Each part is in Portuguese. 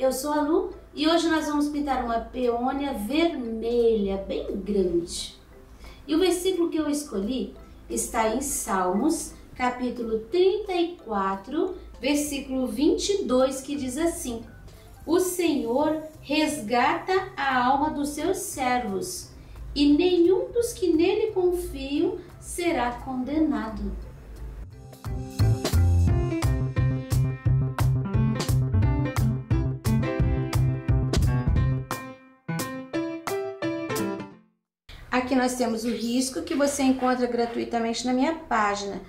Eu sou a Lu e hoje nós vamos pintar uma peônia vermelha, bem grande. E o versículo que eu escolhi está em Salmos, capítulo 34, versículo 22, que diz assim: O Senhor resgata a alma dos seus servos, e nenhum dos que nele confiam será condenado. Aqui nós temos o risco que você encontra gratuitamente na minha página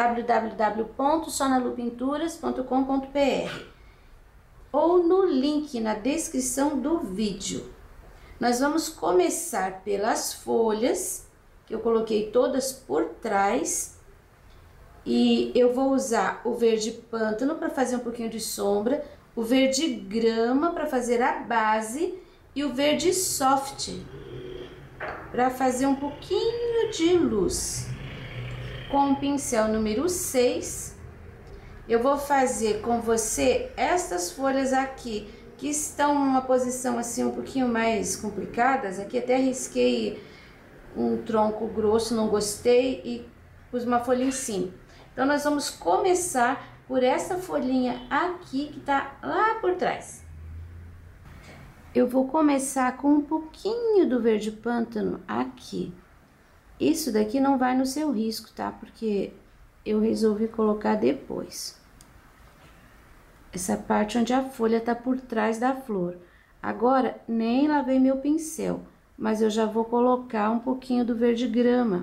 www.sonalupinturas.com.br ou no link na descrição do vídeo. Nós vamos começar pelas folhas, que eu coloquei todas por trás, e eu vou usar o verde pântano para fazer um pouquinho de sombra, o verde grama para fazer a base e o verde soft para fazer um pouquinho de luz. Com o pincel número 6, eu vou fazer com você estas folhas aqui, que estão numa posição assim um pouquinho mais complicadas. Aqui até risquei um tronco grosso, não gostei, e pus uma folha em cima. Então, nós vamos começar por essa folhinha aqui, que tá lá por trás. Eu vou começar com um pouquinho do verde pântano aqui. Isso daqui não vai no seu risco, tá? Porque eu resolvi colocar depois. Essa parte onde a folha tá por trás da flor. Agora, nem lavei meu pincel, mas eu já vou colocar um pouquinho do verde grama.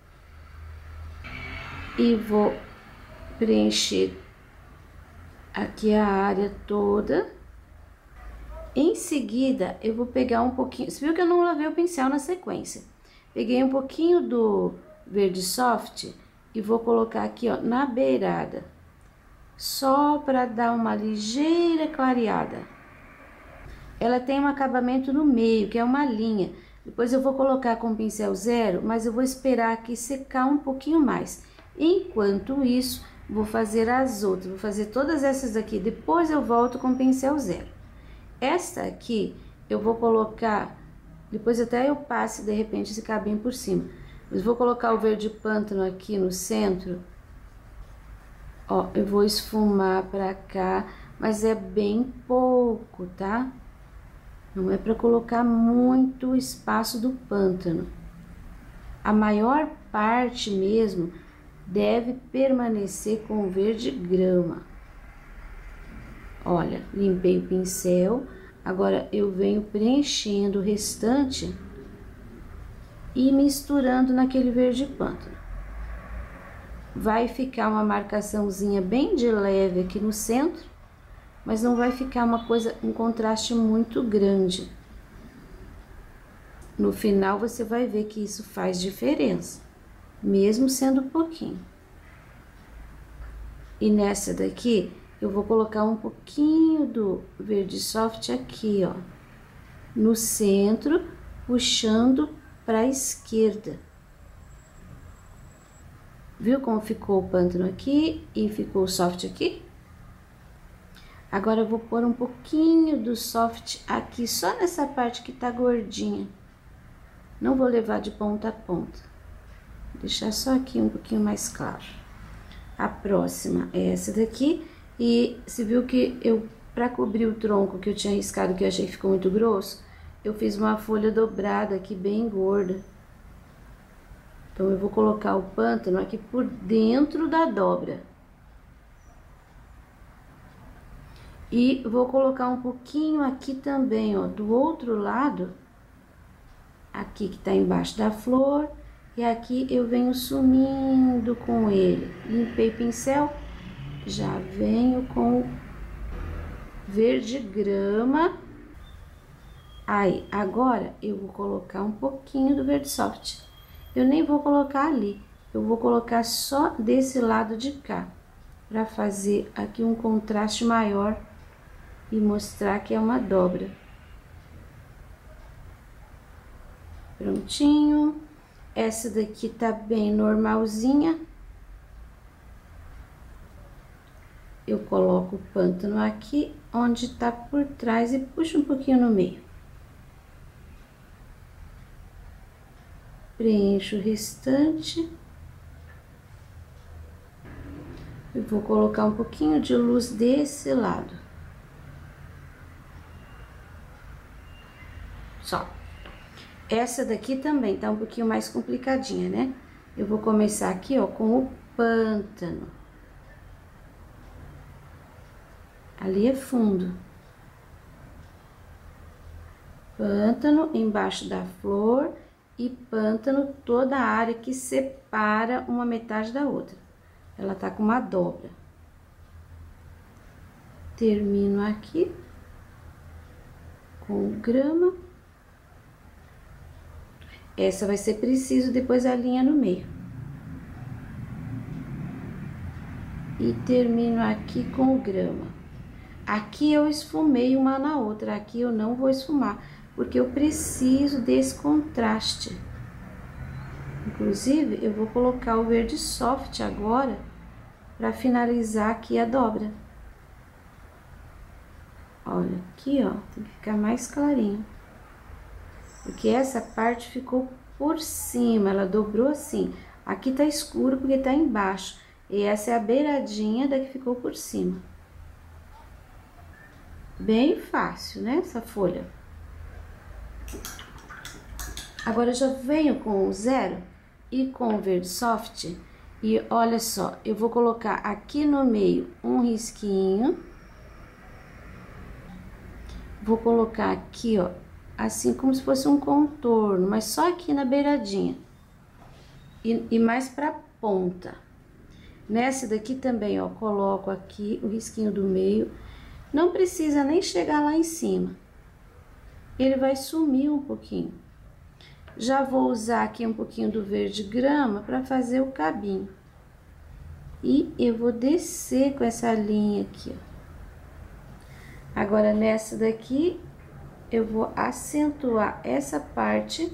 E vou preencher aqui a área toda. Em seguida, eu vou pegar um pouquinho... Você viu que eu não lavei o pincel na sequência. Peguei um pouquinho do verde soft e vou colocar aqui, ó, na beirada. Só para dar uma ligeira clareada. Ela tem um acabamento no meio, que é uma linha. Depois eu vou colocar com o pincel 0, mas eu vou esperar aqui secar um pouquinho mais. Enquanto isso, vou fazer as outras. Vou fazer todas essas aqui, depois eu volto com o pincel 0. Esta aqui, eu vou colocar, depois até eu passe de repente esse cabinho por cima. Mas vou colocar o verde pântano aqui no centro. Ó, eu vou esfumar pra cá, mas é bem pouco, tá? Não é pra colocar muito espaço do pântano. A maior parte mesmo deve permanecer com o verde grama. Olha, limpei o pincel, agora eu venho preenchendo o restante e misturando naquele verde pântano. Vai ficar uma marcaçãozinha bem de leve aqui no centro, mas não vai ficar uma coisa, um contraste muito grande. No final você vai ver que isso faz diferença, mesmo sendo pouquinho. E nessa daqui, eu vou colocar um pouquinho do verde soft aqui, ó, no centro, puxando para a esquerda. Viu como ficou o pântano aqui e ficou o soft aqui? Agora eu vou pôr um pouquinho do soft aqui, só nessa parte que tá gordinha. Não vou levar de ponta a ponta. Vou deixar só aqui um pouquinho mais claro. A próxima é essa daqui. E você viu que eu, para cobrir o tronco que eu tinha riscado, que eu achei que ficou muito grosso, eu fiz uma folha dobrada aqui, bem gorda. Então, eu vou colocar o pântano aqui por dentro da dobra. E vou colocar um pouquinho aqui também, ó, do outro lado, aqui que tá embaixo da flor, e aqui eu venho sumindo com ele. Limpei o pincel. Já venho com verde grama. Aí, agora eu vou colocar um pouquinho do verde soft. Eu nem vou colocar ali, eu vou colocar só desse lado de cá, para fazer aqui um contraste maior e mostrar que é uma dobra. Prontinho. Essa daqui tá bem normalzinha. Eu coloco o pântano aqui onde tá por trás e puxa um pouquinho no meio. Preencho o restante. Eu vou colocar um pouquinho de luz desse lado. Só. Essa daqui também tá um pouquinho mais complicadinha, né? Eu vou começar aqui, ó, com o pântano. Ali é fundo. Pântano embaixo da flor e pântano toda a área que separa uma metade da outra. Ela tá com uma dobra. Termino aqui com grama. Essa vai ser preciso depois a linha no meio. E termino aqui com grama. Aqui eu esfumei uma na outra, aqui eu não vou esfumar, porque eu preciso desse contraste. Inclusive, eu vou colocar o verde soft agora, para finalizar aqui a dobra. Olha, aqui, ó, tem que ficar mais clarinho. Porque essa parte ficou por cima, ela dobrou assim. Aqui tá escuro porque tá embaixo. E essa é a beiradinha da que ficou por cima. Bem fácil, né, essa folha. Agora eu já venho com o zero e com o verde soft. E olha só, eu vou colocar aqui no meio um risquinho. Vou colocar aqui, ó, assim como se fosse um contorno, mas só aqui na beiradinha. E mais pra ponta. Nessa daqui também, ó, coloco aqui o risquinho do meio. Não precisa nem chegar lá em cima. Ele vai sumir um pouquinho. Já vou usar aqui um pouquinho do verde grama para fazer o cabinho. E eu vou descer com essa linha aqui, ó. Agora, nessa daqui, eu vou acentuar essa parte.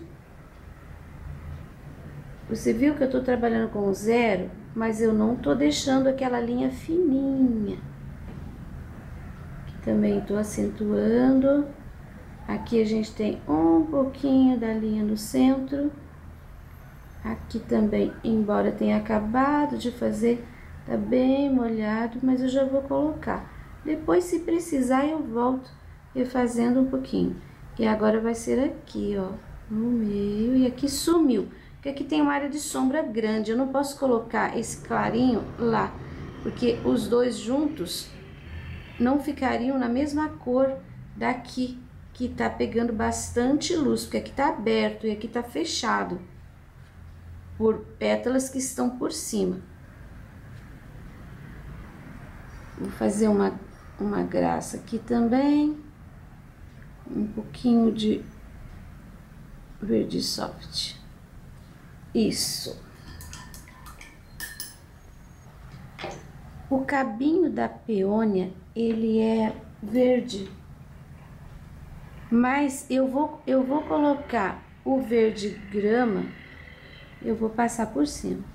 Você viu que eu tô trabalhando com o zero, mas eu não tô deixando aquela linha fininha. Aqui também tô acentuando. Aqui a gente tem um pouquinho da linha no centro. Aqui também, embora tenha acabado de fazer, tá bem molhado, mas eu já vou colocar. Depois, se precisar, eu volto refazendo um pouquinho. E agora vai ser aqui, ó, no meio, e aqui sumiu. Porque aqui tem uma área de sombra grande, eu não posso colocar esse clarinho lá, porque os dois juntos não ficariam na mesma cor daqui, que tá pegando bastante luz, porque aqui tá aberto e aqui tá fechado por pétalas que estão por cima. Vou fazer uma graça aqui também, um pouquinho de verde soft. Isso. O cabinho da peônia, ele é verde, mas eu vou colocar o verde grama, eu vou passar por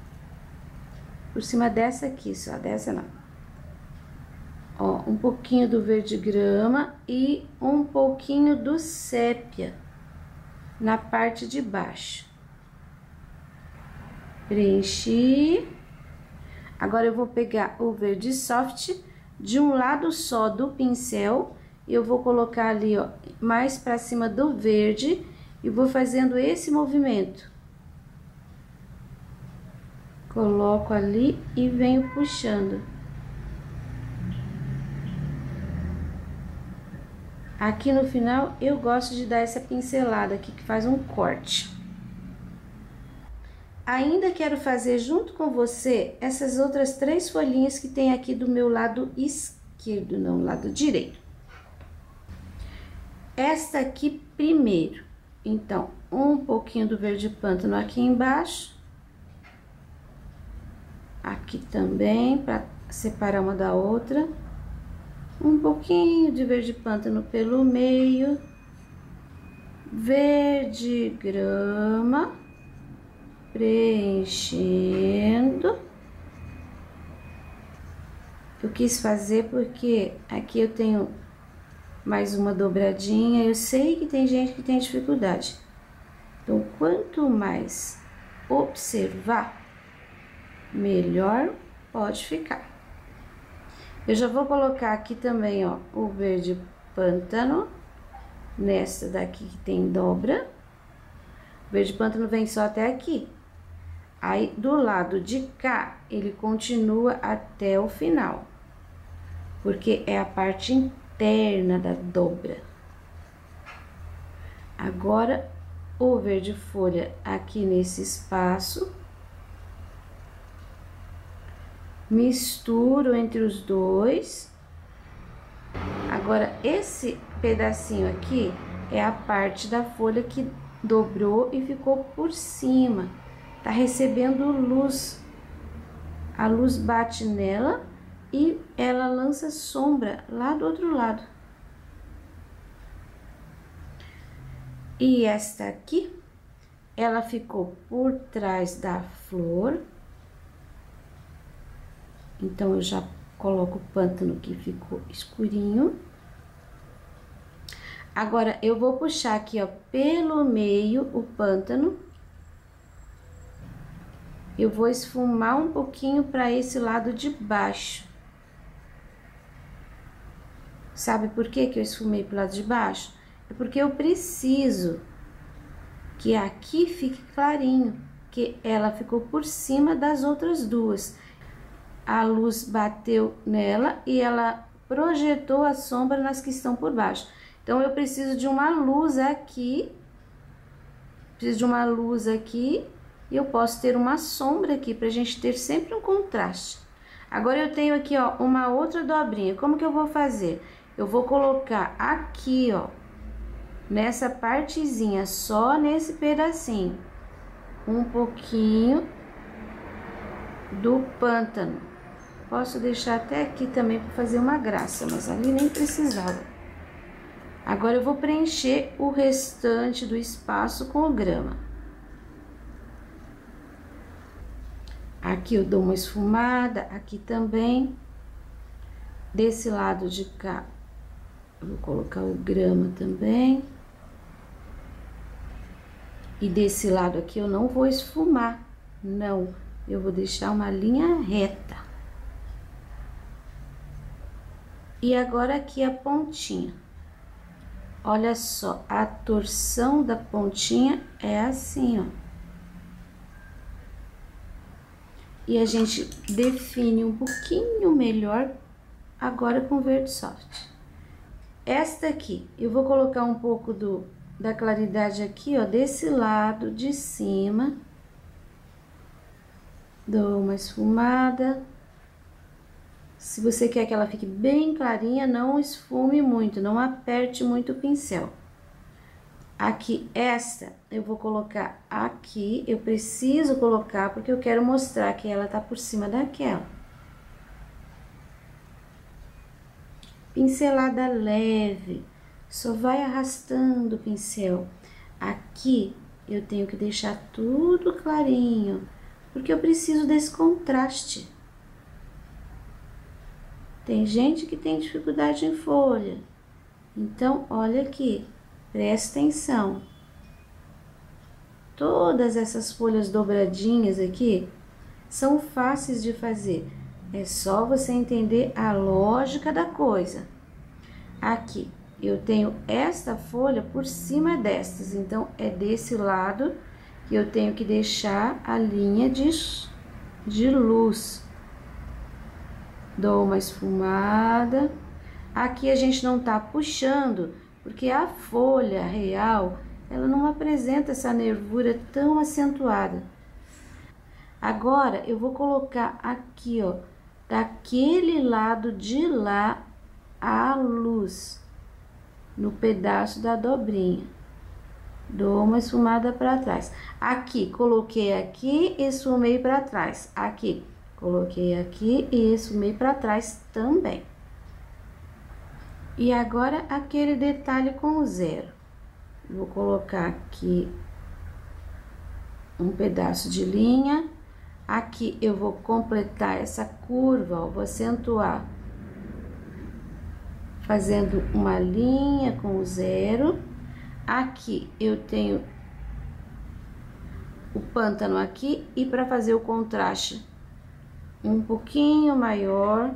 cima dessa aqui só, dessa não. Ó, um pouquinho do verde grama e um pouquinho do sépia na parte de baixo. Preenchi. Agora eu vou pegar o verde soft de um lado só do pincel, eu vou colocar ali, ó, mais pra cima do verde e vou fazendo esse movimento. Coloco ali e venho puxando. Aqui no final eu gosto de dar essa pincelada aqui que faz um corte. Ainda quero fazer junto com você essas outras 3 folhinhas que tem aqui do meu lado esquerdo, não, lado direito. Esta aqui primeiro. Então, um pouquinho do verde pântano aqui embaixo. Aqui também, para separar uma da outra. Um pouquinho de verde pântano pelo meio. Verde grama. Preenchendo. Eu quis fazer porque aqui eu tenho mais uma dobradinha. Eu sei que tem gente que tem dificuldade. Então, quanto mais observar, melhor pode ficar. Eu já vou colocar aqui também, ó, o verde pântano, nessa daqui que tem dobra. O verde pântano vem só até aqui. Aí, do lado de cá, ele continua até o final, porque é a parte interna da dobra. Agora, o verde folha aqui nesse espaço. Misturo entre os dois. Agora, esse pedacinho aqui é a parte da folha que dobrou e ficou por cima. Tá recebendo luz. A luz bate nela e ela lança sombra lá do outro lado. E esta aqui, ela ficou por trás da flor. Então, eu já coloco o pântano que ficou escurinho. Agora, eu vou puxar aqui, ó, pelo meio o pântano. Eu vou esfumar um pouquinho para esse lado de baixo. Sabe por que que eu esfumei pro lado de baixo? É porque eu preciso que aqui fique clarinho, que ela ficou por cima das outras duas. A luz bateu nela e ela projetou a sombra nas que estão por baixo. Então, eu preciso de uma luz aqui. Preciso de uma luz aqui. E eu posso ter uma sombra aqui, pra gente ter sempre um contraste. Agora, eu tenho aqui, ó, uma outra dobrinha. Como que eu vou fazer? Eu vou colocar aqui, ó, nessa partezinha, só nesse pedacinho, um pouquinho do pântano. Posso deixar até aqui também para fazer uma graça, mas ali nem precisava. Agora, eu vou preencher o restante do espaço com o grama. Aqui eu dou uma esfumada, aqui também. Desse lado de cá, eu vou colocar o grama também. E desse lado aqui eu não vou esfumar, não. Eu vou deixar uma linha reta. E agora aqui a pontinha. Olha só, a torção da pontinha é assim, ó. E a gente define um pouquinho melhor agora com verde soft. Esta aqui, eu vou colocar um pouco da claridade aqui, ó, desse lado de cima. Dou uma esfumada. Se você quer que ela fique bem clarinha, não esfume muito, não aperte muito o pincel. Aqui, esta, eu vou colocar aqui, eu preciso colocar porque eu quero mostrar que ela tá por cima daquela. Pincelada leve, só vai arrastando o pincel. Aqui, eu tenho que deixar tudo clarinho, porque eu preciso desse contraste. Tem gente que tem dificuldade em folha, então, olha aqui, presta atenção. Todas essas folhas dobradinhas aqui são fáceis de fazer, é só você entender a lógica da coisa. Aqui, eu tenho esta folha por cima destas, então, é desse lado que eu tenho que deixar a linha de luz. Dou uma esfumada. Aqui a gente não tá puxando, porque a folha real, ela não apresenta essa nervura tão acentuada. Agora, eu vou colocar aqui, ó, daquele lado de lá, a luz, no pedaço da dobrinha. Dou uma esfumada para trás. Aqui, coloquei aqui e esfumei para trás. Aqui. Coloquei aqui e esfumei para trás também. E agora, aquele detalhe com o zero. Vou colocar aqui um pedaço de linha. Aqui eu vou completar essa curva, ó, vou acentuar. fazendo uma linha com o 0. Aqui eu tenho o pântano aqui, e para fazer o contraste um pouquinho maior,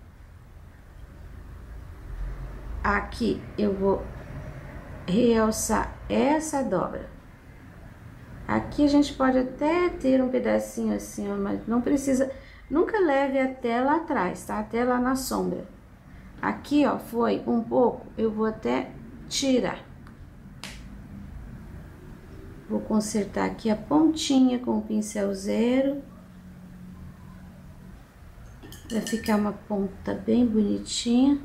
aqui eu vou realçar essa dobra. Aqui a gente pode até ter um pedacinho assim, ó, mas não precisa, nunca leve até lá atrás, tá? Até lá na sombra. Aqui, ó, foi um pouco, eu vou até tirar. Vou consertar aqui a pontinha com o pincel 0. Vai ficar uma ponta bem bonitinha.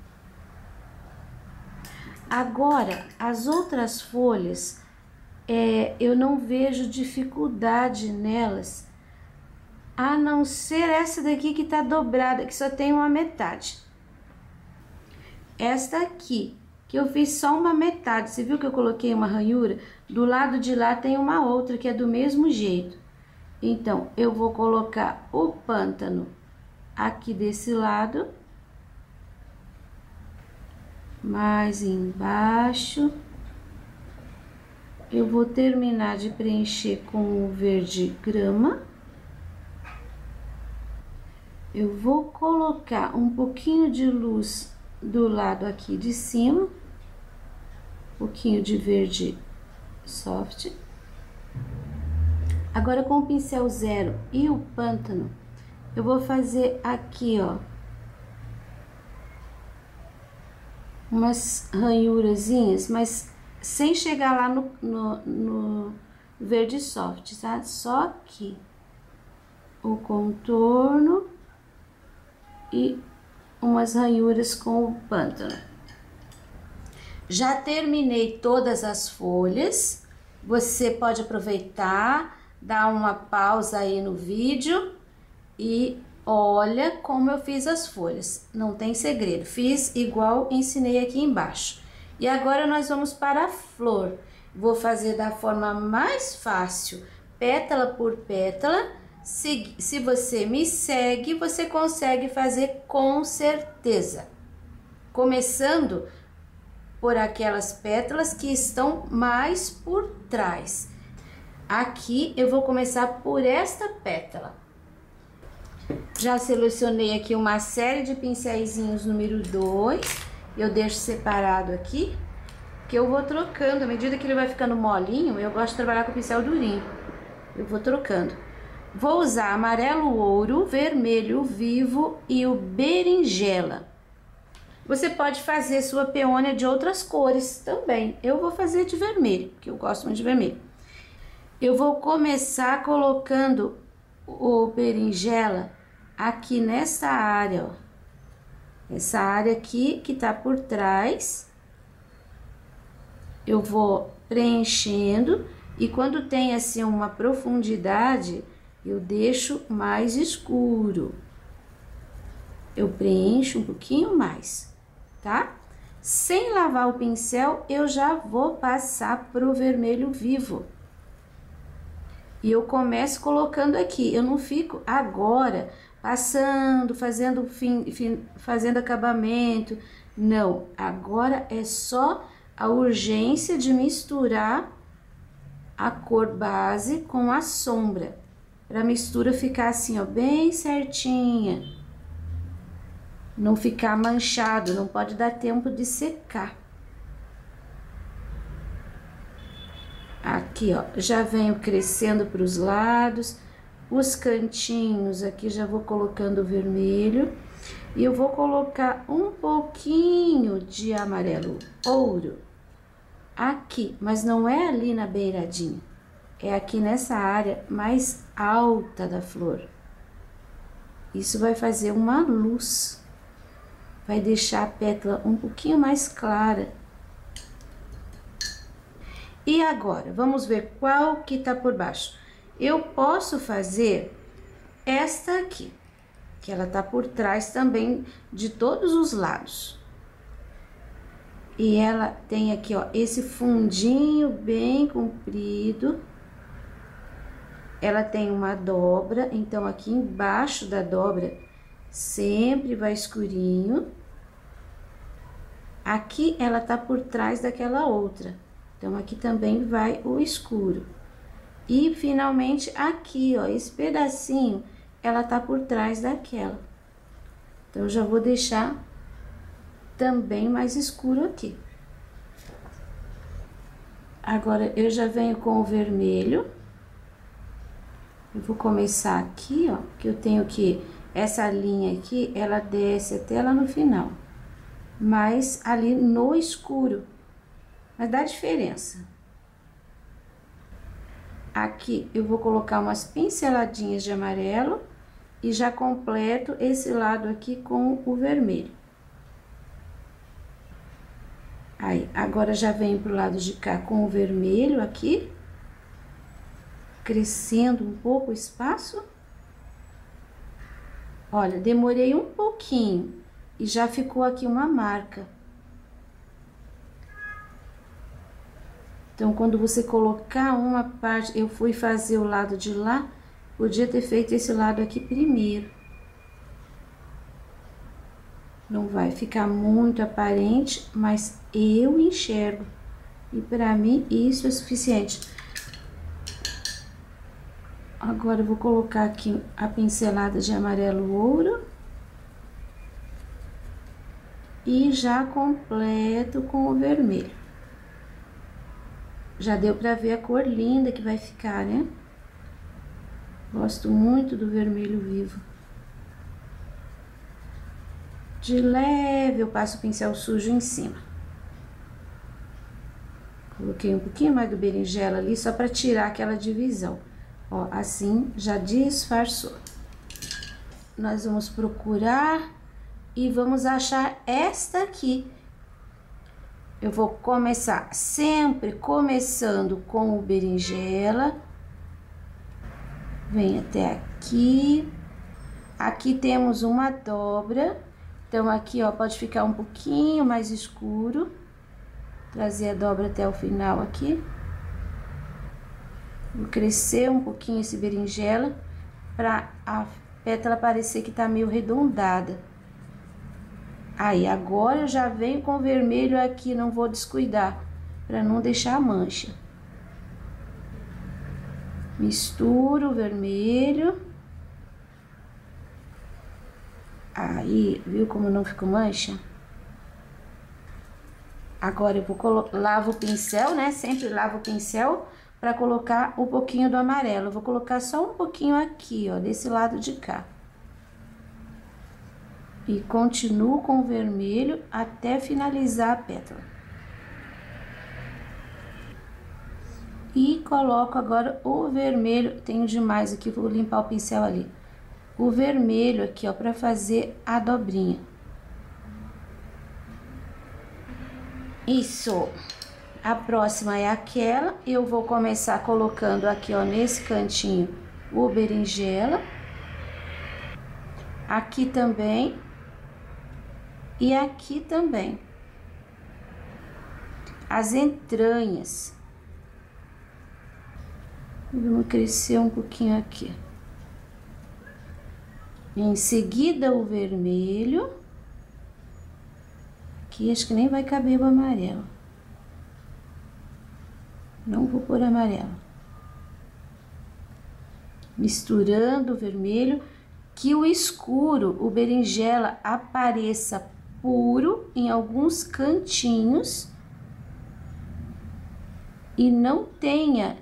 Agora, as outras folhas, eu não vejo dificuldade nelas, a não ser essa daqui que tá dobrada, que só tem uma metade. Esta aqui, que eu fiz só uma metade, você viu que eu coloquei uma ranhura? Do lado de lá tem uma outra que é do mesmo jeito. Então, eu vou colocar o pântano aqui desse lado, mais embaixo. Eu vou terminar de preencher com o verde grama. Eu vou colocar um pouquinho de luz do lado aqui de cima, um pouquinho de verde soft. Agora, com o pincel 0 e o pântano, eu vou fazer aqui, ó, umas ranhurazinhas, mas sem chegar lá no verde soft, tá? Só aqui o contorno e umas ranhuras com o pântano. Já terminei todas as folhas. Você pode aproveitar, dar uma pausa aí no vídeo e olha como eu fiz as folhas. Não tem segredo, fiz igual ensinei aqui embaixo. E agora nós vamos para a flor. Vou fazer da forma mais fácil, pétala por pétala. Se você me segue, você consegue fazer com certeza. Começando por aquelas pétalas que estão mais por trás. Aqui eu vou começar por esta pétala. Já selecionei aqui uma série de pincéisinhos número 2. Eu deixo separado aqui, que eu vou trocando. À medida que ele vai ficando molinho, eu gosto de trabalhar com o pincel durinho. Eu vou trocando. Vou usar amarelo ouro, vermelho vivo e o berinjela. Você pode fazer sua peônia de outras cores também. Eu vou fazer de vermelho, porque eu gosto muito de vermelho. Eu vou começar colocando o berinjela aqui nessa área, ó. Essa área aqui que tá por trás. Eu vou preenchendo e quando tem assim uma profundidade, eu deixo mais escuro. Eu preencho um pouquinho mais, tá? Sem lavar o pincel, eu já vou passar pro vermelho vivo. E eu começo colocando aqui, eu não fico agora passando, fazendo acabamento. Não, agora é só a urgência de misturar a cor base com a sombra, para a mistura ficar assim, ó, bem certinha. Não ficar manchado, não pode dar tempo de secar. Aqui, ó, já venho crescendo para os lados, os cantinhos aqui já vou colocando o vermelho. E eu vou colocar um pouquinho de amarelo ouro aqui, mas não é ali na beiradinha, é aqui nessa área mais alta da flor. Isso vai fazer uma luz, vai deixar a pétala um pouquinho mais clara. E agora, vamos ver qual que tá por baixo. Eu posso fazer esta aqui, que ela tá por trás também de todos os lados. E ela tem aqui, ó, esse fundinho bem comprido. Ela tem uma dobra, então aqui embaixo da dobra sempre vai escurinho. Aqui ela tá por trás daquela outra. Então, aqui também vai o escuro. E, finalmente, aqui, ó, esse pedacinho, ela tá por trás daquela. Então, eu já vou deixar também mais escuro aqui. Agora, eu já venho com o vermelho. Eu vou começar aqui, ó, que eu tenho que... Essa linha aqui, ela desce até lá no final. Mas ali no escuro. Mas dá diferença. Aqui, eu vou colocar umas pinceladinhas de amarelo. E já completo esse lado aqui com o vermelho. Aí, agora já venho pro lado de cá com o vermelho aqui. Crescendo um pouco o espaço. Olha, demorei um pouquinho e já ficou aqui uma marca. Então, quando você colocar uma parte, eu fui fazer o lado de lá, podia ter feito esse lado aqui primeiro. Não vai ficar muito aparente, mas eu enxergo. E pra mim isso é suficiente. Agora eu vou colocar aqui a pincelada de amarelo ouro. E já completo com o vermelho. Já deu pra ver a cor linda que vai ficar, né? Gosto muito do vermelho vivo. De leve eu passo o pincel sujo em cima. Coloquei um pouquinho mais do berinjela ali só pra tirar aquela divisão. Ó, assim já disfarçou. Nós vamos procurar e vamos achar esta aqui. Eu vou começar sempre começando com o berinjela. Vem até aqui. Aqui temos uma dobra. Então, aqui, ó, pode ficar um pouquinho mais escuro. Trazer a dobra até o final aqui. Vou crescer um pouquinho esse berinjela pra a pétala parecer que tá meio arredondada. Aí, agora eu já venho com o vermelho aqui, não vou descuidar, pra não deixar a mancha. Misturo o vermelho. Aí, viu como não ficou mancha? Agora eu vou lavo o pincel, né? Sempre lavo o pincel pra colocar um pouquinho do amarelo. Eu vou colocar só um pouquinho aqui, ó, desse lado de cá. E continuo com o vermelho até finalizar a pétala. E coloco agora o vermelho, tenho demais aqui, vou limpar o pincel ali. O vermelho aqui, ó, pra fazer a dobrinha. Isso. A próxima é aquela, eu vou começar colocando aqui, ó, nesse cantinho, o berinjela. Aqui também. E aqui também. As entranhas. Vamos crescer um pouquinho aqui. Em seguida, o vermelho. Aqui, acho que nem vai caber o amarelo. Não vou pôr amarelo. Misturando o vermelho, que o escuro, o berinjela, apareça puro em alguns cantinhos e não tenha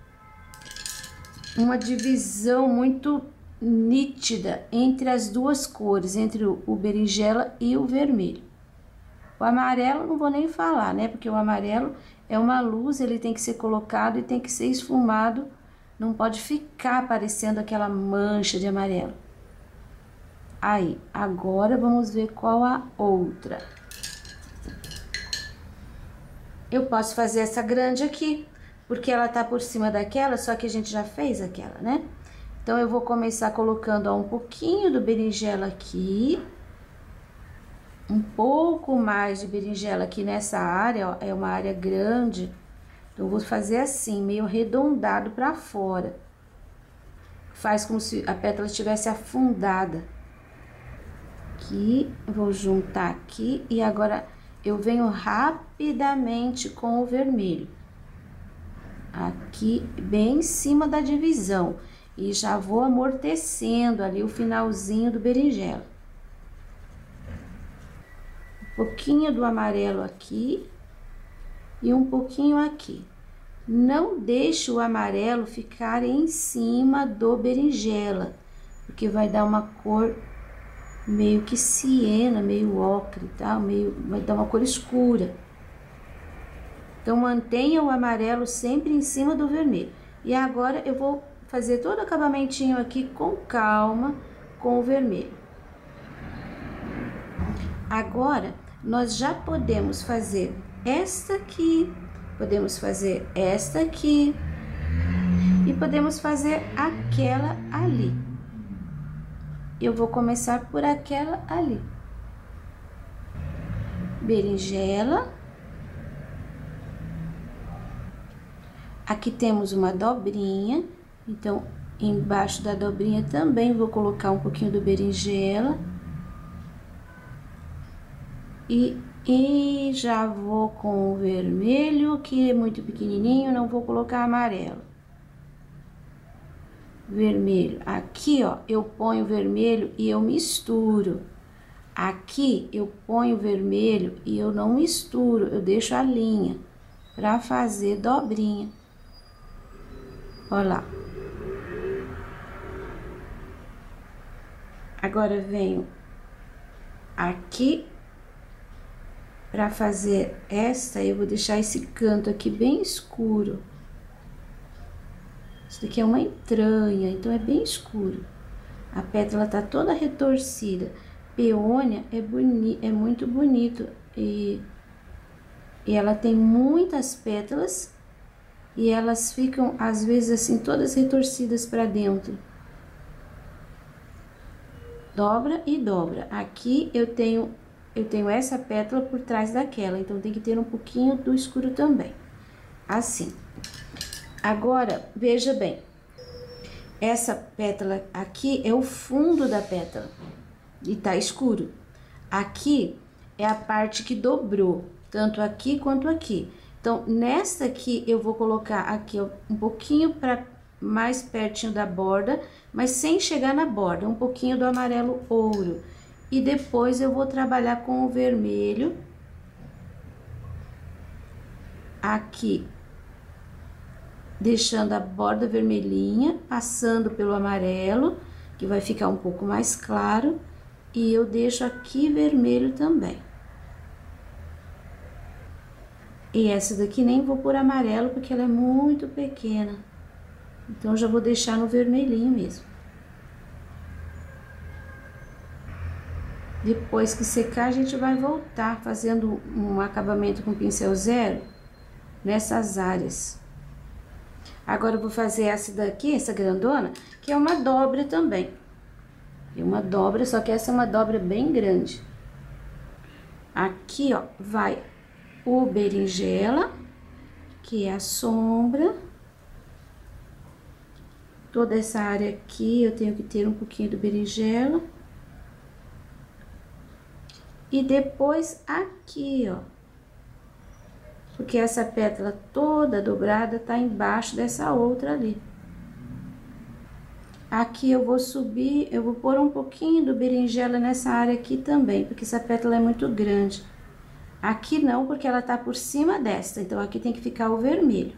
uma divisão muito nítida entre as duas cores, entre o berinjela e o vermelho. O amarelo não vou nem falar, né? Porque o amarelo é uma luz, ele tem que ser colocado e tem que ser esfumado, não pode ficar aparecendo aquela mancha de amarelo. Aí, agora vamos ver qual a outra. Eu posso fazer essa grande aqui, porque ela tá por cima daquela, só que a gente já fez aquela, né? Então, eu vou começar colocando, ó, um pouquinho do berinjela aqui. Um pouco mais de berinjela aqui nessa área, ó, é uma área grande. Então, eu vou fazer assim, meio arredondado pra fora. Faz como se a pétala estivesse afundada. Aqui, vou juntar aqui e agora eu venho rapidamente com o vermelho. Aqui, bem em cima da divisão. E já vou amortecendo ali o finalzinho do berinjela. Um pouquinho do amarelo aqui e um pouquinho aqui. Não deixe o amarelo ficar em cima do berinjela, porque vai dar uma cor meio que siena, meio ocre, tá? Vai dar uma cor escura. Então, mantenha o amarelo sempre em cima do vermelho. E agora, eu vou fazer todo o acabamentinho aqui com calma, com o vermelho. Agora, nós já podemos fazer esta aqui, podemos fazer esta aqui e podemos fazer aquela ali. Eu vou começar por aquela ali. Berinjela. Aqui temos uma dobrinha, então, embaixo da dobrinha também vou colocar um pouquinho do berinjela. E já vou com o vermelho, que é muito pequenininho, não vou colocar amarelo. Vermelho. Aqui, ó, eu ponho vermelho e eu misturo. Aqui, eu ponho vermelho e eu não misturo, eu deixo a linha pra fazer dobrinha. Olha lá. Agora, venho aqui. Para fazer esta, eu vou deixar esse canto aqui bem escuro. Isso daqui é uma entranha, então é bem escuro. A pétala tá toda retorcida. Peônia é muito bonito e ela tem muitas pétalas e elas ficam, às vezes, assim, todas retorcidas para dentro. Dobra e dobra. Aqui eu tenho essa pétala por trás daquela, então tem que ter um pouquinho do escuro também. Assim. Agora, veja bem. Essa pétala aqui é o fundo da pétala e tá escuro. Aqui é a parte que dobrou, tanto aqui quanto aqui. Então, nesta aqui, eu vou colocar aqui ó, um pouquinho para mais pertinho da borda, mas sem chegar na borda, um pouquinho do amarelo ouro. E depois eu vou trabalhar com o vermelho aqui, deixando a borda vermelhinha, passando pelo amarelo, que vai ficar um pouco mais claro, e eu deixo aqui vermelho também. E essa daqui nem vou pôr amarelo, porque ela é muito pequena, então já vou deixar no vermelhinho mesmo. Depois que secar, a gente vai voltar fazendo um acabamento com pincel zero nessas áreas. Agora, eu vou fazer essa daqui, essa grandona, que é uma dobra também. É uma dobra, só que essa é uma dobra bem grande. Aqui, ó, vai o berinjela, que é a sombra. Toda essa área aqui, eu tenho que ter um pouquinho do berinjela. E depois aqui, ó, porque essa pétala toda dobrada tá embaixo dessa outra ali. Aqui eu vou subir, eu vou pôr um pouquinho do berinjela nessa área aqui também, porque essa pétala é muito grande. Aqui não, porque ela tá por cima desta, então aqui tem que ficar o vermelho.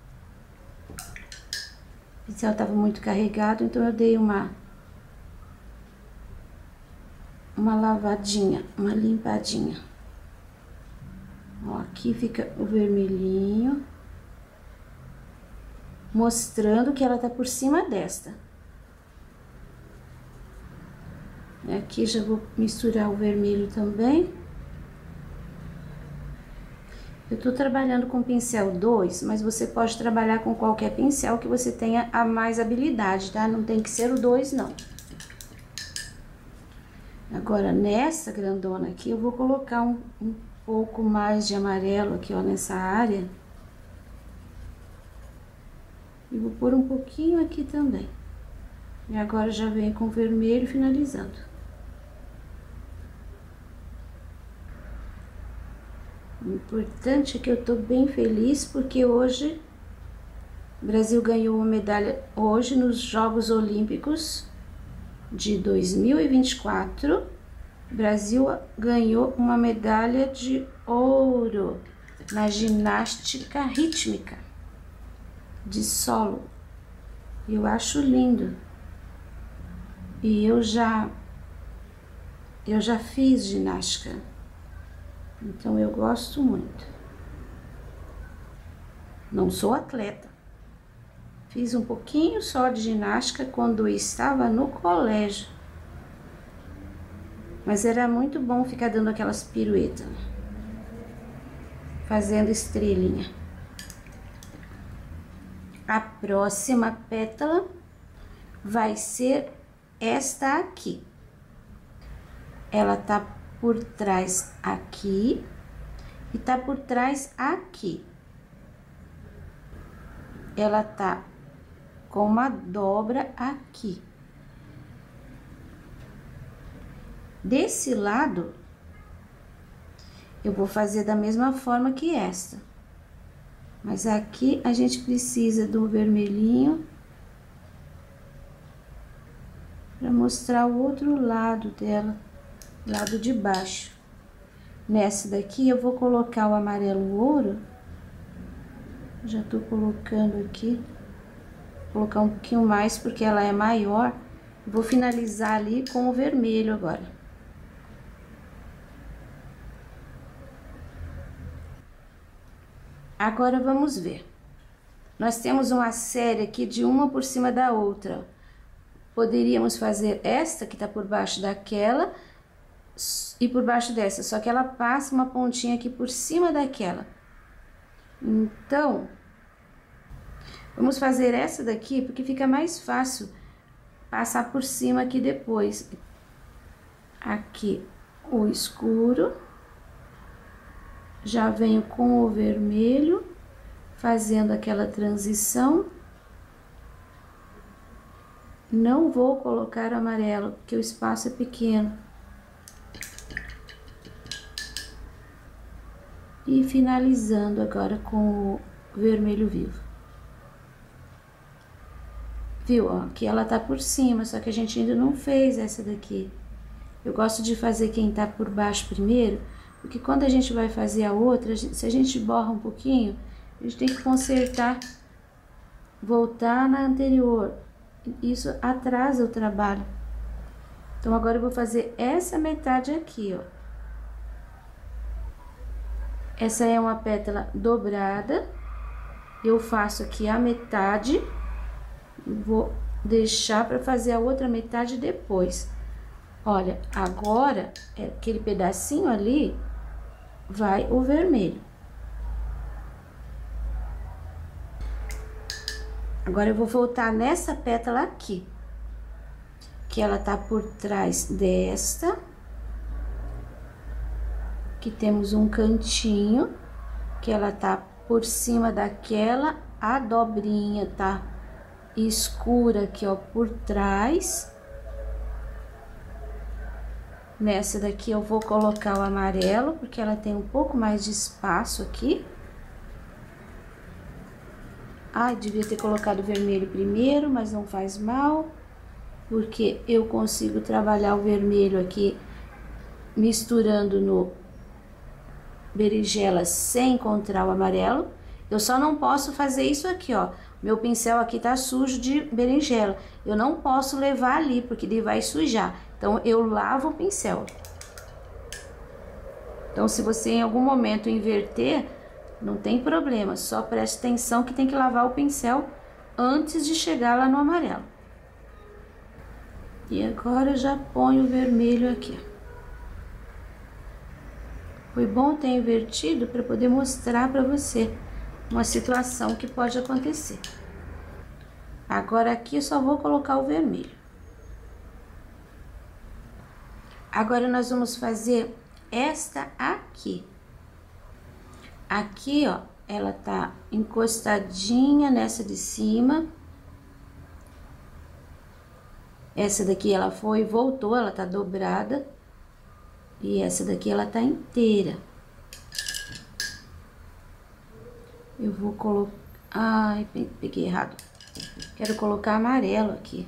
O pincel tava muito carregado, então eu dei uma lavadinha, uma limpadinha. Ó, aqui fica o vermelhinho, mostrando que ela tá por cima desta. Aqui já vou misturar o vermelho também. Eu tô trabalhando com pincel 2, mas você pode trabalhar com qualquer pincel que você tenha a mais habilidade, tá? Não tem que ser o 2, não. Agora, nessa grandona aqui, eu vou colocar um pouco mais de amarelo aqui, ó, nessa área. E vou pôr um pouquinho aqui também. E agora, já venho com o vermelho finalizando. O importante é que eu tô bem feliz porque hoje o Brasil ganhou uma medalha hoje nos Jogos Olímpicos de 2024. O Brasil ganhou uma medalha de ouro na ginástica rítmica de solo. Eu acho lindo. E eu já fiz ginástica. Então eu gosto muito. Não sou atleta. Fiz um pouquinho só de ginástica quando eu estava no colégio. Mas era muito bom ficar dando aquelas piruetas, fazendo estrelinha. A próxima pétala vai ser esta aqui. Ela tá por trás aqui e tá por trás aqui. Ela tá com uma dobra aqui. Desse lado, eu vou fazer da mesma forma que esta. Mas aqui a gente precisa do vermelhinho para mostrar o outro lado dela, lado de baixo. Nessa daqui eu vou colocar o amarelo ouro. Já tô colocando aqui. Vou colocar um pouquinho mais porque ela é maior. Vou finalizar ali com o vermelho agora. Agora vamos ver. Nós temos uma série aqui de uma por cima da outra. Poderíamos fazer esta que tá por baixo daquela e por baixo dessa, só que ela passa uma pontinha aqui por cima daquela. Então, vamos fazer essa daqui porque fica mais fácil passar por cima aqui depois. Aqui o escuro. Já venho com o vermelho, fazendo aquela transição. Não vou colocar amarelo, porque o espaço é pequeno. E finalizando agora com o vermelho vivo. Viu, ó, aqui ela tá por cima, só que a gente ainda não fez essa daqui. Eu gosto de fazer quem tá por baixo primeiro, porque quando a gente vai fazer a outra, se a gente borra um pouquinho, a gente tem que consertar, voltar na anterior. Isso atrasa o trabalho. Então, agora eu vou fazer essa metade aqui, ó. Essa é uma pétala dobrada. Eu faço aqui a metade. Vou deixar para fazer a outra metade depois. Olha, agora, aquele pedacinho ali, vai o vermelho. Agora eu vou voltar nessa pétala aqui, que ela tá por trás desta. Aqui temos um cantinho, que ela tá por cima daquela, a dobrinha tá escura aqui, ó, por trás. Nessa daqui eu vou colocar o amarelo, porque ela tem um pouco mais de espaço aqui. Ai, devia ter colocado o vermelho primeiro, mas não faz mal, porque eu consigo trabalhar o vermelho aqui misturando no berinjela sem encontrar o amarelo. Eu só não posso fazer isso aqui, ó. Meu pincel aqui tá sujo de berinjela. Eu não posso levar ali, porque ele vai sujar. Então, eu lavo o pincel. Então, se você em algum momento inverter, não tem problema. Só preste atenção que tem que lavar o pincel antes de chegar lá no amarelo. E agora eu já ponho o vermelho aqui. Foi bom ter invertido para poder mostrar para você uma situação que pode acontecer. Agora aqui eu só vou colocar o vermelho. Agora nós vamos fazer esta aqui. Aqui, ó, ela tá encostadinha nessa de cima. Essa daqui ela foi e voltou, ela tá dobrada. E essa daqui ela tá inteira. Eu vou colocar... Ai, peguei errado. Quero colocar amarelo aqui.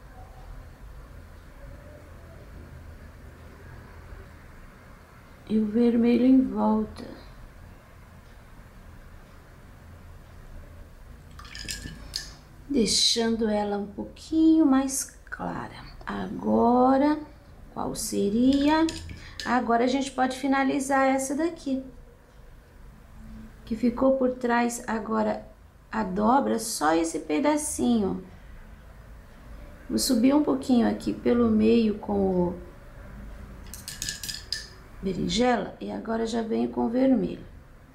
E o vermelho em volta. Deixando ela um pouquinho mais clara. Agora, qual seria? Agora a gente pode finalizar essa daqui. Que ficou por trás, agora a dobra só esse pedacinho. Vou subir um pouquinho aqui pelo meio com o berinjela e agora já venho com o vermelho.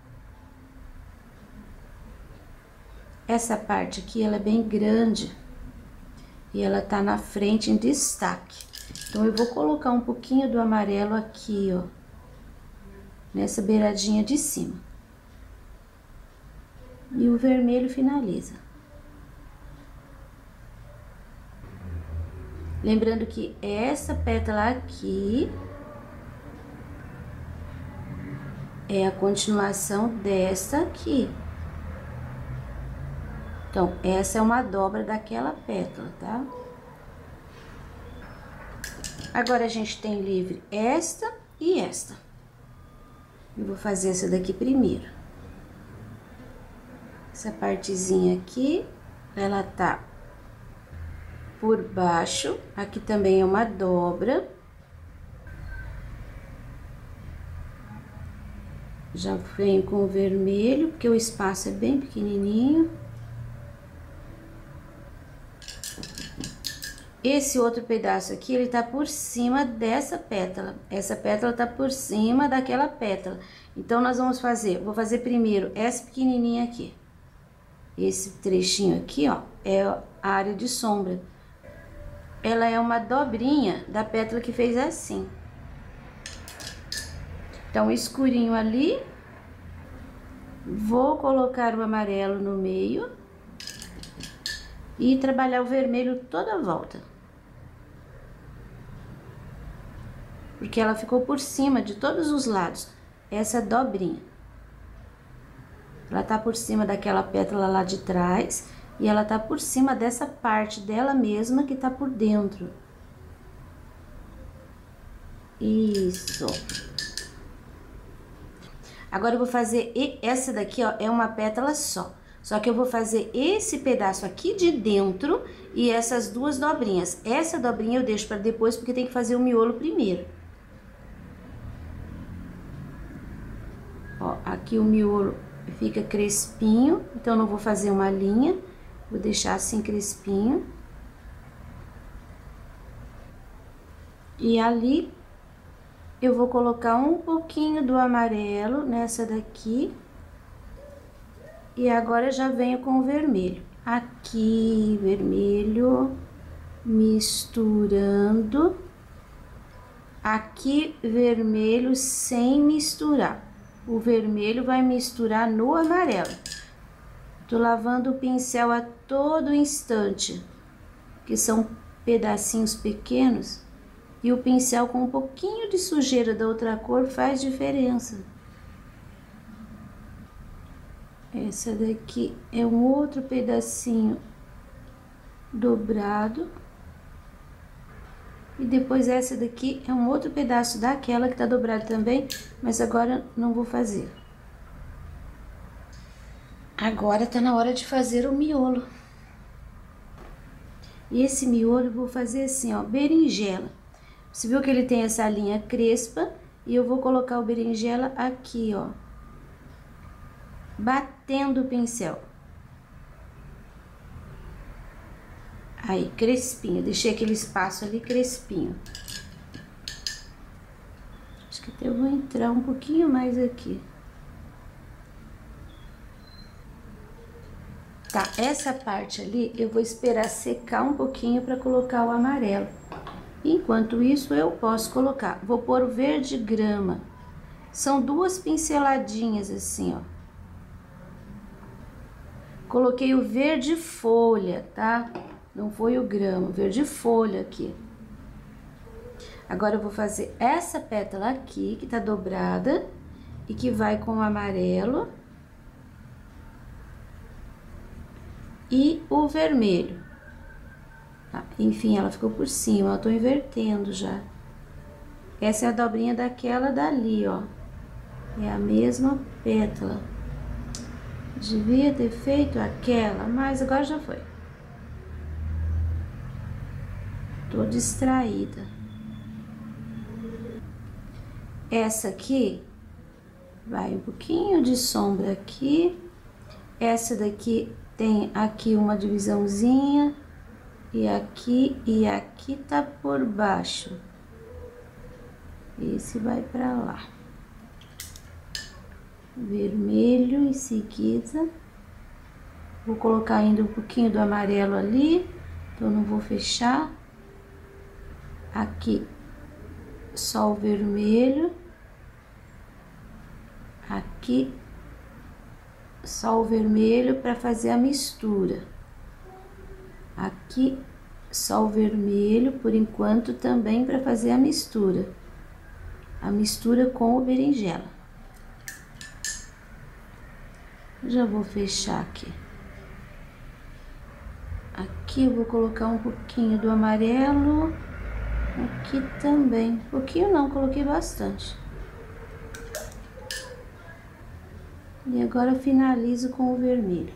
Essa parte aqui, ela é bem grande e ela tá na frente em destaque. Então, eu vou colocar um pouquinho do amarelo aqui, ó, nessa beiradinha de cima. E o vermelho finaliza. Lembrando que essa pétala aqui é a continuação dessa aqui. Então, essa é uma dobra daquela pétala, tá? Agora, a gente tem livre esta e esta. Eu vou fazer essa daqui primeiro. Essa partezinha aqui, ela tá por baixo. Aqui também é uma dobra. Já venho com o vermelho, porque o espaço é bem pequenininho. Esse outro pedaço aqui, ele tá por cima dessa pétala. Essa pétala tá por cima daquela pétala. Então, nós vamos fazer, vou fazer primeiro essa pequenininha aqui. Esse trechinho aqui, ó, é a área de sombra. Ela é uma dobrinha da pétala que fez assim. Então, escurinho ali. Vou colocar o amarelo no meio. E trabalhar o vermelho toda a volta. Porque ela ficou por cima de todos os lados. Essa dobrinha. Ela tá por cima daquela pétala lá de trás. E ela tá por cima dessa parte dela mesma que tá por dentro. Isso. Agora eu vou fazer... Essa daqui, ó, é uma pétala só. Só que eu vou fazer esse pedaço aqui de dentro e essas duas dobrinhas. Essa dobrinha eu deixo para depois, porque tem que fazer o miolo primeiro. Ó, aqui o miolo fica crespinho, então não vou fazer uma linha. Vou deixar assim crespinho. E ali eu vou colocar um pouquinho do amarelo nessa daqui. E agora já venho com o vermelho. Aqui, vermelho, misturando. Aqui, vermelho sem misturar. O vermelho vai misturar no amarelo. Tô lavando o pincel a todo instante, que são pedacinhos pequenos. E o pincel com um pouquinho de sujeira da outra cor faz diferença. Essa daqui é um outro pedacinho dobrado. E depois essa daqui é um outro pedaço daquela que tá dobrado também, mas agora não vou fazer. Agora tá na hora de fazer o miolo. E esse miolo eu vou fazer assim, ó, berinjela. Você viu que ele tem essa linha crespa e eu vou colocar o berinjela aqui, ó. Batendo o pincel. Aí, crespinho. Deixei aquele espaço ali crespinho. Acho que até eu vou entrar um pouquinho mais aqui. Tá, essa parte ali eu vou esperar secar um pouquinho para colocar o amarelo. Enquanto isso, eu posso colocar. Vou pôr o verde grama. São duas pinceladinhas assim, ó. Coloquei o verde folha, tá? Não foi o grama, o verde folha aqui. Agora eu vou fazer essa pétala aqui, que tá dobrada, e que vai com o amarelo. e o vermelho. Tá? Enfim, ela ficou por cima, eu tô invertendo já. Essa é a dobrinha daquela dali, ó. É a mesma pétala. Devia ter feito aquela, mas agora já foi. Tô distraída. Essa aqui vai um pouquinho de sombra aqui. Essa daqui tem aqui uma divisãozinha. E aqui tá por baixo. Esse vai pra lá. Vermelho em seguida. Vou colocar ainda um pouquinho do amarelo ali. Então, não vou fechar. Aqui, só o vermelho. Aqui, só o vermelho para fazer a mistura. Aqui, só o vermelho, por enquanto, também para fazer a mistura. A mistura com o berinjela. Já vou fechar aqui. Aqui eu vou colocar um pouquinho do amarelo. Aqui também. Pouquinho não, coloquei bastante. E agora eu finalizo com o vermelho.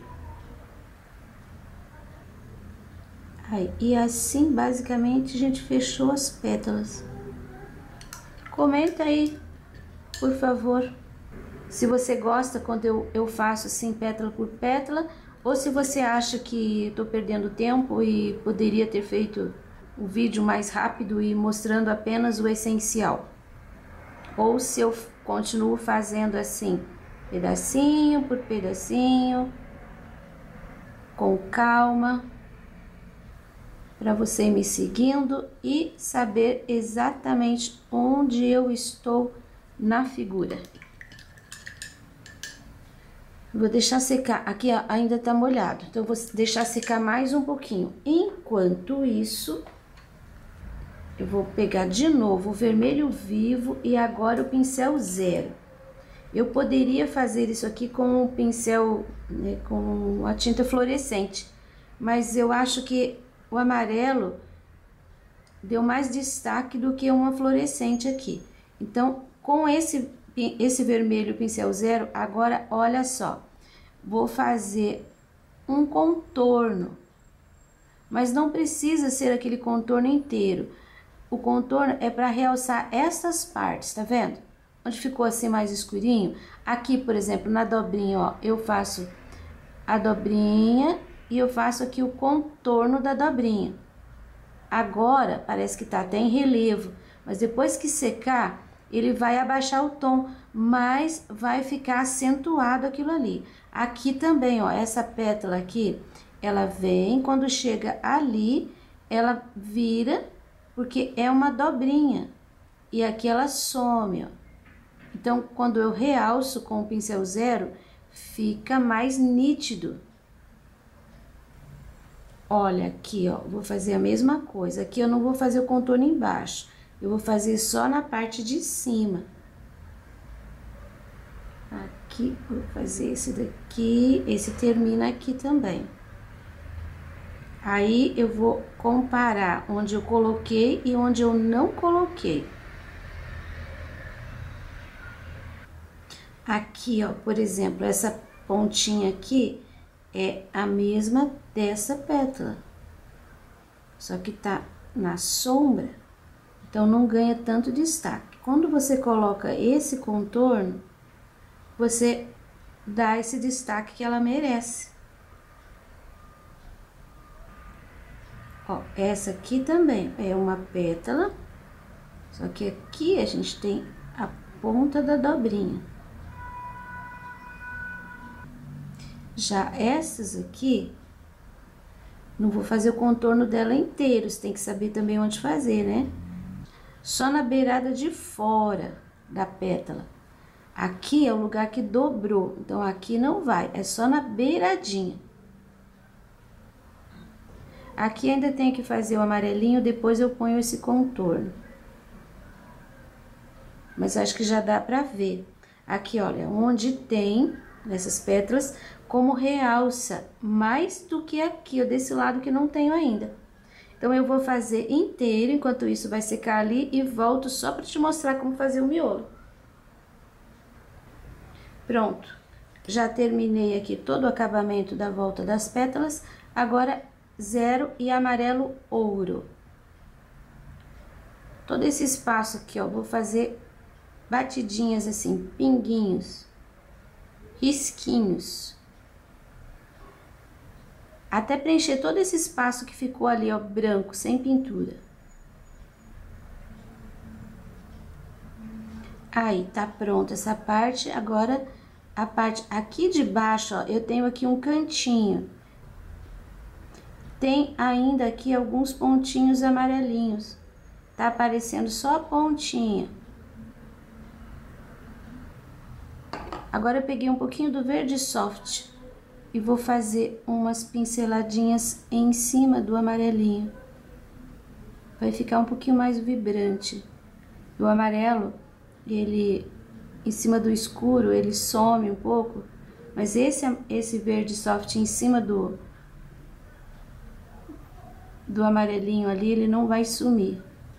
Aí, e assim, basicamente, a gente fechou as pétalas. Comenta aí, por favor, se você gosta quando eu faço assim, pétala por pétala, ou se você acha que tô perdendo tempo e poderia ter feito o vídeo mais rápido e mostrando apenas o essencial. Ou se eu continuo fazendo assim, pedacinho por pedacinho, com calma, para você ir me seguindo e saber exatamente onde eu estou na figura. Vou deixar secar, aqui ó, ainda tá molhado, então eu vou deixar secar mais um pouquinho. Enquanto isso, eu vou pegar de novo o vermelho vivo e agora o pincel zero. Eu poderia fazer isso aqui com o pincel, né, com a tinta fluorescente, mas eu acho que o amarelo deu mais destaque do que uma fluorescente aqui. Então, com esse vermelho pincel zero, agora olha só, vou fazer um contorno, mas não precisa ser aquele contorno inteiro. O contorno é para realçar essas partes, tá vendo? Onde ficou assim mais escurinho. Aqui, por exemplo, na dobrinha, ó, eu faço a dobrinha e eu faço aqui o contorno da dobrinha. Agora, parece que tá até em relevo, mas depois que secar, ele vai abaixar o tom, mas vai ficar acentuado aquilo ali. Aqui também, ó, essa pétala aqui, ela vem, quando chega ali, ela vira, porque é uma dobrinha, e aqui ela some, ó. Então, quando eu realço com o pincel zero, fica mais nítido. Olha aqui, ó, vou fazer a mesma coisa. Aqui eu não vou fazer o contorno embaixo, eu vou fazer só na parte de cima. Aqui, vou fazer esse daqui, esse termina aqui também. Aí, eu vou comparar onde eu coloquei e onde eu não coloquei. Aqui, ó, por exemplo, essa pontinha aqui é a mesma dessa pétala, só que tá na sombra, então não ganha tanto destaque. Quando você coloca esse contorno, você dá esse destaque que ela merece. Ó, essa aqui também é uma pétala, só que aqui a gente tem a ponta da dobrinha. Já essas aqui, não vou fazer o contorno dela inteiro, você tem que saber também onde fazer, né? Só na beirada de fora da pétala. Aqui é o lugar que dobrou, então aqui não vai, é só na beiradinha. Aqui ainda tem que fazer o amarelinho, depois eu ponho esse contorno. Mas acho que já dá pra ver. Aqui, olha, onde tem nessas pétalas, como realça, mais do que aqui, ó, desse lado que não tenho ainda. Então, eu vou fazer inteiro, enquanto isso vai secar ali, e volto só para te mostrar como fazer o miolo. Pronto, já terminei aqui todo o acabamento da volta das pétalas, agora zero e amarelo ouro. Todo esse espaço aqui, ó, vou fazer batidinhas assim, pinguinhos, risquinhos. Até preencher todo esse espaço que ficou ali, ó, branco, sem pintura. Aí, tá pronta essa parte. Agora, a parte aqui de baixo, ó, eu tenho aqui um cantinho. Tem ainda aqui alguns pontinhos amarelinhos. Tá aparecendo só a pontinha. Agora, eu peguei um pouquinho do verde soft e vou fazer umas pinceladinhas em cima do amarelinho. Vai ficar um pouquinho mais vibrante. O amarelo, ele, em cima do escuro, ele some um pouco, mas esse verde soft em cima do amarelinho ali, ele não vai sumir.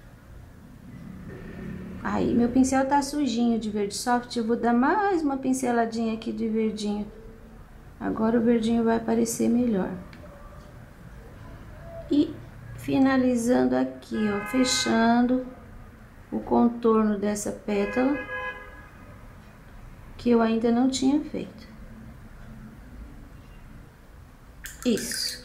Aí, meu pincel tá sujinho de verde soft, eu vou dar mais uma pinceladinha aqui de verdinho. Agora o verdinho vai aparecer melhor. E finalizando aqui, ó, fechando o contorno dessa pétala, que eu ainda não tinha feito. Isso.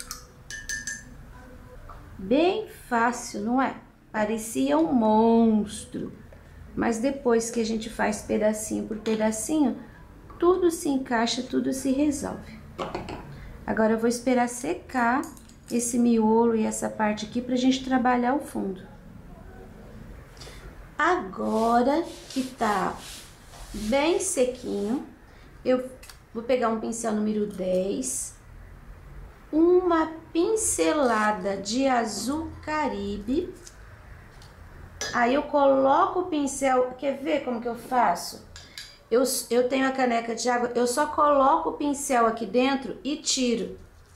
Bem fácil, não é? Parecia um monstro. Mas depois que a gente faz pedacinho por pedacinho, tudo se encaixa, tudo se resolve. Agora eu vou esperar secar esse miolo e essa parte aqui pra gente trabalhar o fundo. Agora que tá bem sequinho, eu vou pegar um pincel número 10, uma pincelada de azul Caribe. Aí eu coloco o pincel, quer ver como que eu faço? Eu tenho a caneca de água, eu só coloco o pincel aqui dentro e tiro.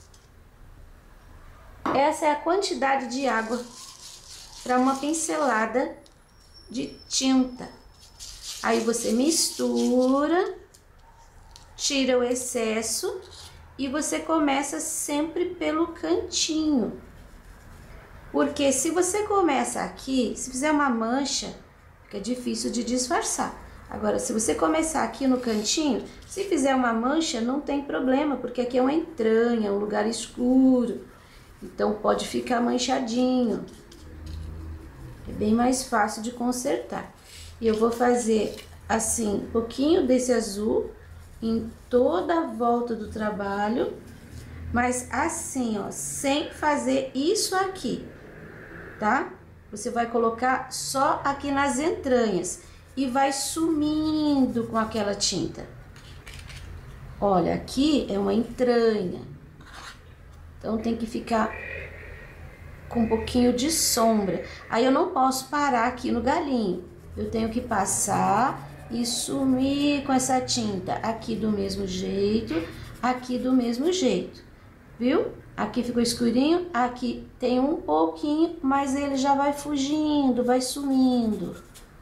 Essa é a quantidade de água para uma pincelada de tinta. Aí você mistura, tira o excesso e você começa sempre pelo cantinho. Porque se você começa aqui, se fizer uma mancha, fica difícil de disfarçar. Agora, se você começar aqui no cantinho, se fizer uma mancha, não tem problema, porque aqui é uma entranha, um lugar escuro. Então, pode ficar manchadinho. É bem mais fácil de consertar. E eu vou fazer, assim, um pouquinho desse azul em toda a volta do trabalho. Mas assim, ó, sem fazer isso aqui, tá? Você vai colocar só aqui nas entranhas e vai sumindo com aquela tinta. Olha, aqui é uma entranha, então tem que ficar com um pouquinho de sombra. Aí eu não posso parar aqui no galinho, eu tenho que passar e sumir com essa tinta aqui do mesmo jeito, aqui do mesmo jeito, viu? Aqui ficou escurinho, aqui tem um pouquinho, mas ele já vai fugindo, vai sumindo.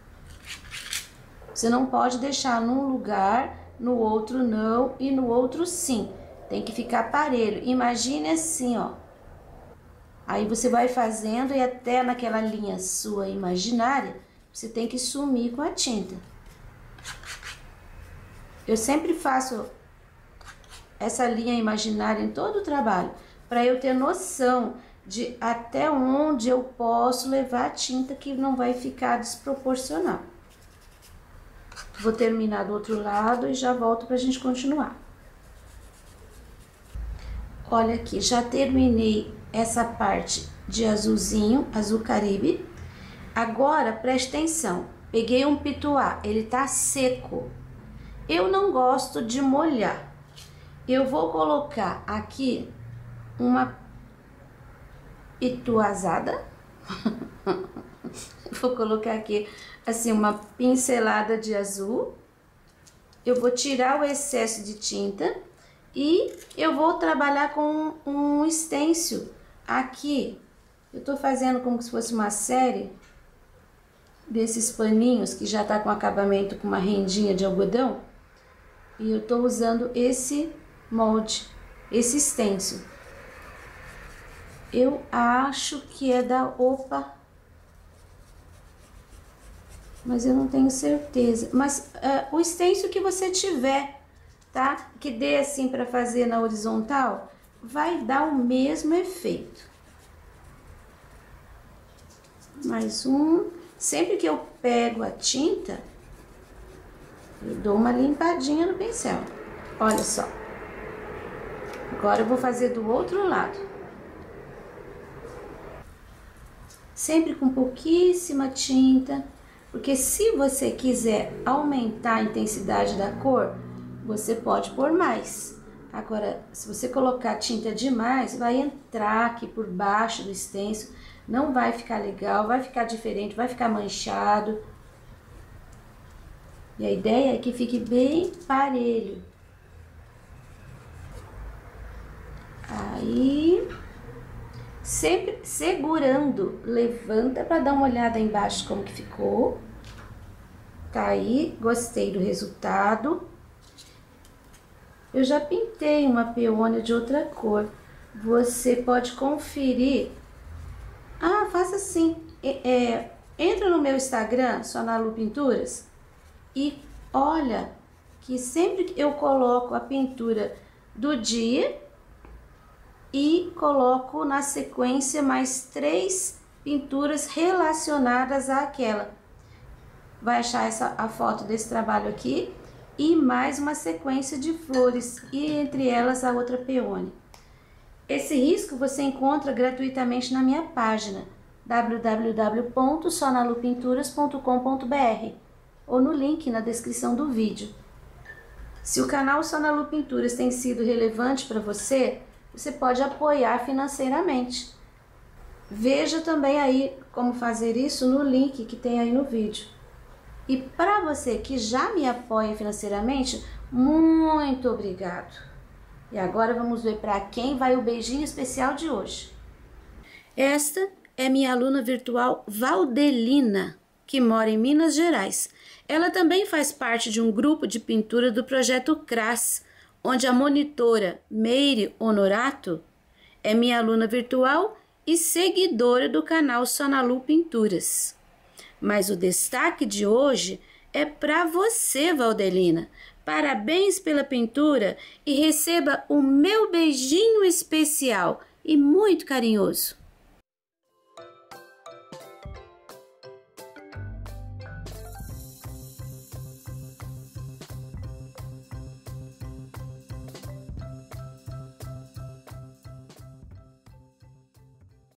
Você não pode deixar num lugar, no outro não e no outro sim. Tem que ficar parelho. Imagine assim, ó. Aí você vai fazendo e até naquela linha sua imaginária, você tem que sumir com a tinta. Eu sempre faço essa linha imaginária em todo o trabalho, para eu ter noção de até onde eu posso levar a tinta que não vai ficar desproporcional. Vou terminar do outro lado e já volto pra gente continuar. Olha aqui, já terminei essa parte de azulzinho, azul Caribe. Agora, preste atenção, peguei um pituá, ele tá seco. Eu não gosto de molhar. Eu vou colocar aqui uma pituazada. Vou colocar aqui, assim, uma pincelada de azul. eu vou tirar o excesso de tinta e eu vou trabalhar com um stencil aqui. Eu tô fazendo como se fosse uma série desses paninhos que já tá com acabamento com uma rendinha de algodão. E eu tô usando esse molde, esse stencil. Eu acho que é da Opa, mas eu não tenho certeza. Mas o stencil que você tiver, tá? Que dê assim para fazer na horizontal, vai dar o mesmo efeito. Mais um. Sempre que eu pego a tinta, eu dou uma limpadinha no pincel. Olha só. Agora eu vou fazer do outro lado. Sempre com pouquíssima tinta, porque se você quiser aumentar a intensidade da cor, você pode pôr mais. Agora, se você colocar tinta demais, vai entrar aqui por baixo do stencil, não vai ficar legal, vai ficar diferente, vai ficar manchado. E a ideia é que fique bem parelho. Aí, sempre segurando, levanta para dar uma olhada embaixo como que ficou. Tá aí, gostei do resultado. Eu já pintei uma peônia de outra cor. Você pode conferir. Ah, faça assim. Entra no meu Instagram, Sonalu Pinturas, e olha que sempre que eu coloco a pintura do dia e coloco na sequência mais 3 pinturas relacionadas àquela. Vai achar a foto desse trabalho aqui e mais uma sequência de flores e entre elas a outra peônia. Esse risco você encontra gratuitamente na minha página www.sonalupinturas.com.br ou no link na descrição do vídeo. Se o canal Sonalu Pinturas tem sido relevante para você, você pode apoiar financeiramente. Veja também aí como fazer isso no link que tem aí no vídeo. E para você que já me apoia financeiramente, muito obrigado. E agora vamos ver para quem vai o beijinho especial de hoje. Esta é minha aluna virtual Valdelina, que mora em Minas Gerais. Ela também faz parte de um grupo de pintura do projeto CRAS, onde a monitora Meire Honorato é minha aluna virtual e seguidora do canal Sonalu Pinturas. Mas o destaque de hoje é para você, Valdelina. Parabéns pela pintura e receba o meu beijinho especial e muito carinhoso.